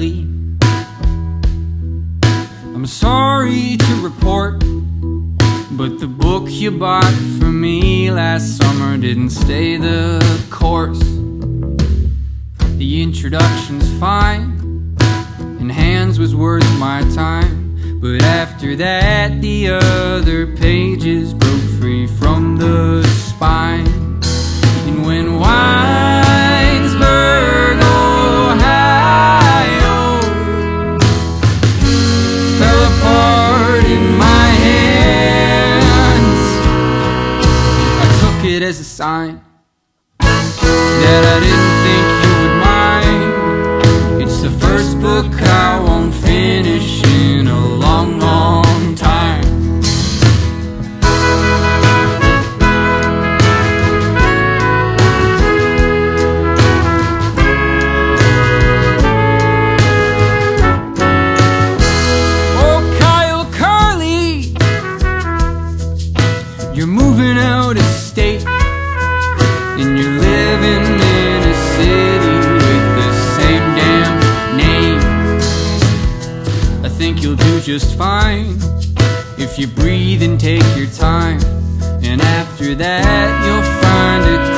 Kerley. I'm sorry to report, but the book you bought for me last summer didn't stay the course. The introduction's fine, and hands was worth my time, but after that the other pages broke free from the spine. And when Winesburg, Ohio fell apart in my hands, I took it as a sign that I didn't think you would mind. It's the first book I won't finish in a long, long time. Oh, Kyle Kerley, you're moving out of state, and you're living in a city with the same damn name. I think you'll do just fine if you breathe and take your time, and after that you'll find a